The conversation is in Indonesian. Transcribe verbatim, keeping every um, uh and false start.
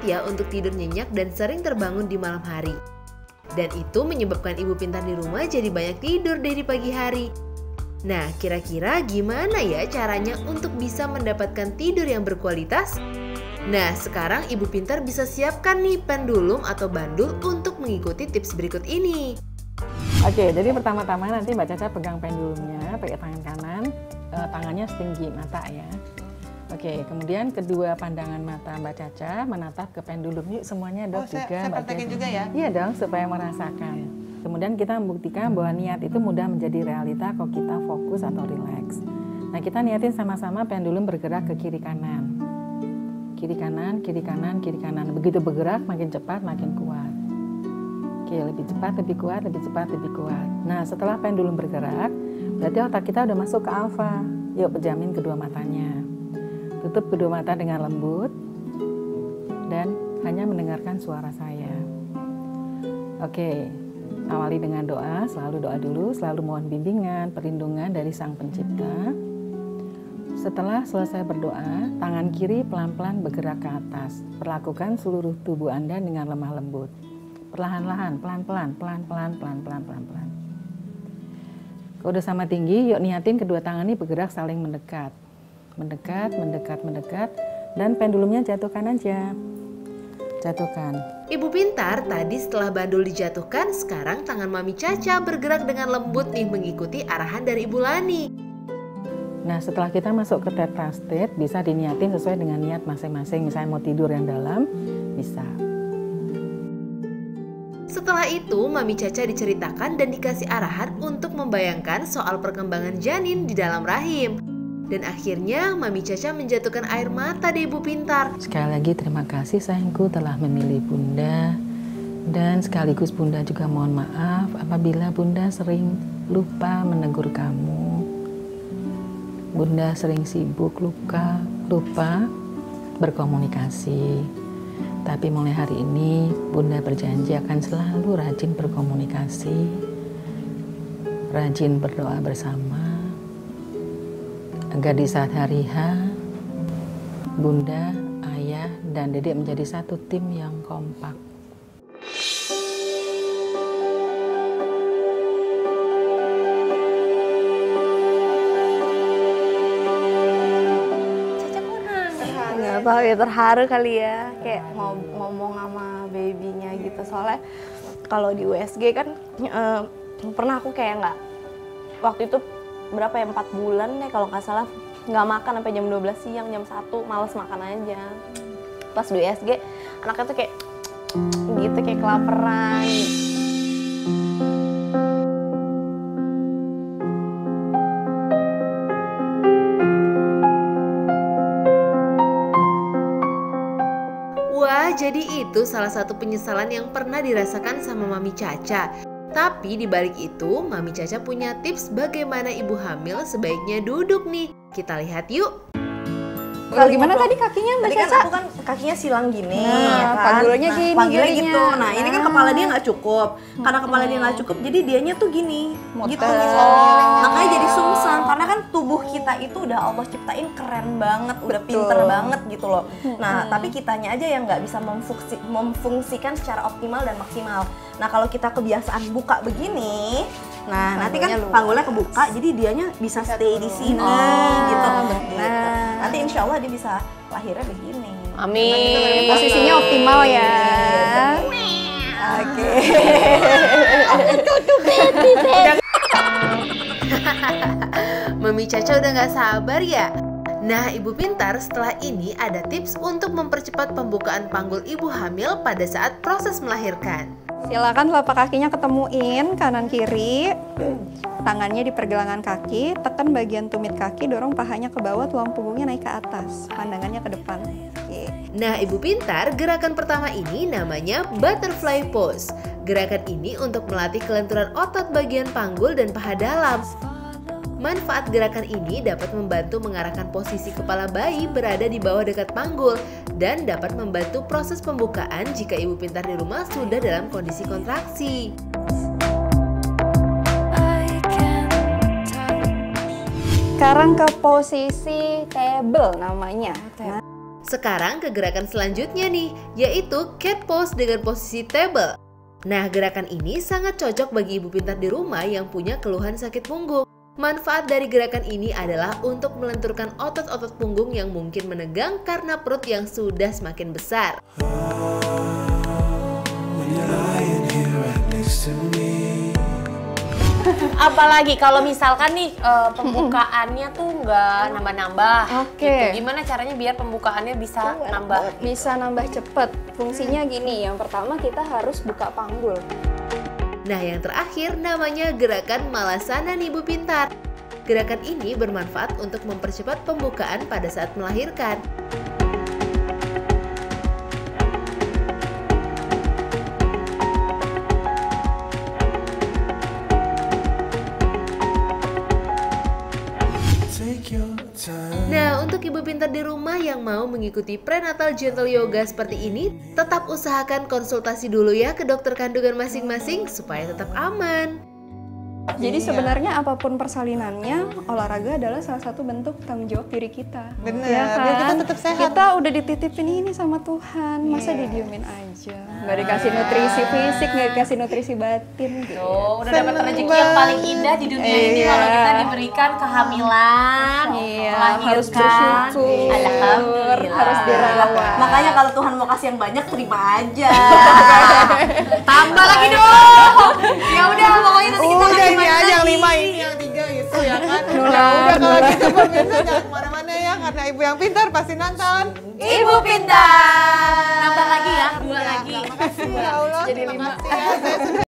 ya untuk tidur nyenyak dan sering terbangun di malam hari. Dan itu menyebabkan ibu pintar di rumah jadi banyak tidur deh di pagi hari. Nah, kira-kira gimana ya caranya untuk bisa mendapatkan tidur yang berkualitas? Nah, sekarang ibu pintar bisa siapkan nih pendulum atau bandul untuk mengikuti tips berikut ini. Oke, jadi pertama-tama nanti Mbak Caca pegang pendulumnya pakai tangan kanan, eh, tangannya setinggi mata ya. Oke, kemudian kedua pandangan mata Mbak Caca menatap ke pendulum. Yuk semuanya dok. Oh, juga saya, saya praktekin juga ya? Iya dong, supaya merasakan. Kemudian kita membuktikan bahwa niat itu mudah menjadi realita kalau kita fokus atau rileks. Nah, kita niatin sama-sama pendulum bergerak ke kiri kanan. Kiri kanan, kiri kanan, kiri kanan. Begitu bergerak makin cepat, makin kuat. Oke, lebih cepat, lebih kuat, lebih cepat, lebih kuat. Nah, setelah pendulum bergerak, berarti otak kita udah masuk ke alfa. Yuk pejamin kedua matanya. Tutup kedua mata dengan lembut dan hanya mendengarkan suara saya. Oke, awali dengan doa, selalu doa dulu, selalu mohon bimbingan, perlindungan dari Sang Pencipta. Setelah selesai berdoa, tangan kiri pelan-pelan bergerak ke atas. Perlakukan seluruh tubuh Anda dengan lemah lembut. Perlahan-lahan, pelan-pelan, pelan-pelan, pelan-pelan, pelan-pelan. Kalau udah sama tinggi, yuk niatin kedua tangan ini bergerak saling mendekat. Mendekat, mendekat, mendekat, dan pendulumnya jatuhkan aja. Jatuhkan. Ibu pintar, tadi setelah bandul dijatuhkan, sekarang tangan Mami Caca bergerak dengan lembut nih mengikuti arahan dari Ibu Lani. Nah, setelah kita masuk ke theta state, bisa diniatin sesuai dengan niat masing-masing. Misalnya mau tidur yang dalam, bisa. Setelah itu, Mami Caca diceritakan dan dikasih arahan untuk membayangkan soal perkembangan janin di dalam rahim. Dan akhirnya Mami Caca menjatuhkan air mata deh Ibu pintar. Sekali lagi terima kasih sayangku telah memilih Bunda. Dan sekaligus Bunda juga mohon maaf apabila Bunda sering lupa menegur kamu. Bunda sering sibuk luka, lupa berkomunikasi. Tapi mulai hari ini Bunda berjanji akan selalu rajin berkomunikasi. Rajin berdoa bersama. Agar di saat hari H, Bunda, Ayah, dan Dedek menjadi satu tim yang kompak. Caca kurang. Nggak tahu ya, terharu kali ya, kayak ngom ngomong sama babynya gitu. Soalnya kalau di U S G kan eh, pernah aku kayak nggak, waktu itu berapa ya, empat bulan deh kalau nggak salah, nggak makan sampai jam dua belas siang, jam satu males makan aja. Pas di U S G anaknya tuh kayak gitu, kayak kelaparan. Wah, jadi itu salah satu penyesalan yang pernah dirasakan sama Mami Caca. Tapi di balik itu, Mami Caca punya tips bagaimana ibu hamil sebaiknya duduk nih. Kita lihat yuk. Kalau gimana tadi kakinya Mbak Tadi kan Caca? aku kan kakinya silang gini, Nah, ya kan? panggulnya Nah, gini panggulnya jadinya. gitu. Nah, ini kan Nah. kepala dia nggak cukup. Karena kepala dia nggak cukup, jadi dianya tuh gini, Muter. gitu. Oh. Makanya jadi sungsang. Karena kan tubuh kita itu udah Allah ciptain keren banget, udah Betul. pinter banget gitu loh. Nah, tapi kitanya aja yang nggak bisa memfungsi, memfungsikan secara optimal dan maksimal. Nah, kalau kita kebiasaan buka begini, nah nanti kan Panggulnya luas. panggulnya kebuka, jadi dianya bisa stay di sini, Oh, gitu. betul. Nah, nanti insya Allah dia bisa lahirnya begini. Amin. Posisinya optimal ya. Oke. Mami Caca udah gak sabar ya? Nah, Ibu Pintar, setelah ini ada tips untuk mempercepat pembukaan panggul ibu hamil pada saat proses melahirkan. Silakan telapak kakinya ketemuin kanan kiri, tangannya di pergelangan kaki, tekan bagian tumit kaki, dorong pahanya ke bawah, tulang punggungnya naik ke atas, pandangannya ke depan. Oke. Nah, Ibu Pintar, gerakan pertama ini namanya butterfly pose. Gerakan ini untuk melatih kelenturan otot bagian panggul dan paha dalam. Manfaat gerakan ini dapat membantu mengarahkan posisi kepala bayi berada di bawah dekat panggul dan dapat membantu proses pembukaan jika ibu pintar di rumah sudah dalam kondisi kontraksi. Sekarang ke posisi table namanya. Nah, Sekarang ke gerakan selanjutnya nih, yaitu cat pose dengan posisi table. Nah, gerakan ini sangat cocok bagi ibu pintar di rumah yang punya keluhan sakit punggung. Manfaat dari gerakan ini adalah untuk melenturkan otot-otot punggung yang mungkin menegang karena perut yang sudah semakin besar. Apalagi kalau misalkan nih uh, pembukaannya tuh nggak nambah-nambah. Oke. Gitu. Gimana caranya biar pembukaannya bisa nambah? Bisa nambah cepet. Fungsinya gini, yang pertama kita harus buka panggul. Nah, yang terakhir namanya gerakan Malasana nih Bu Pintar. Gerakan ini bermanfaat untuk mempercepat pembukaan pada saat melahirkan. Nah, untuk ibu pintar di rumah yang mau mengikuti prenatal gentle yoga seperti ini, tetap usahakan konsultasi dulu ya ke dokter kandungan masing-masing supaya tetap aman. Jadi Iya. sebenarnya apapun persalinannya, olahraga adalah salah satu bentuk tanggung jawab diri kita. Bener, Ya biar kita kan? tetap sehat. Kita udah dititipin ini sama Tuhan, masa Iya. didiemin aja? Nggak dikasih nutrisi fisik, nggak dikasih nutrisi batin gitu. Tuh, udah dapat Seneng rezeki banget. yang paling indah di dunia ini Iya. kalau kita diberikan kehamilan, Iya, melahirkan. harus bersyukur, Alhamdulillah. harus dirawat. Makanya kalau Tuhan mau kasih yang banyak, terima aja. Tambah lagi dong. Ya udah, pokoknya nanti kita Udah kasih ini banyak aja yang lagi. lima ini yang tiga itu ya kan. Nular, Ya udah kalau nular. gitu pemirsa jangan kemana-mana ya karena ibu yang pintar pasti nonton. Ibu pintar. Nambah lagi ya, dua lagi. Makasih ya Allah. Jadi lima. Ya, saya sudah